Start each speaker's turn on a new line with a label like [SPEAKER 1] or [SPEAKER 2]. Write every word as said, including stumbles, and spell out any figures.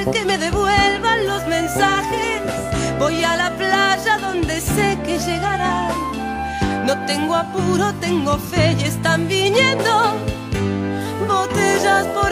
[SPEAKER 1] que me devuelvan los mensajes. Voy a la playa donde sé que llegarán. No tengo apuro, tengo fe y están viniendo botellas por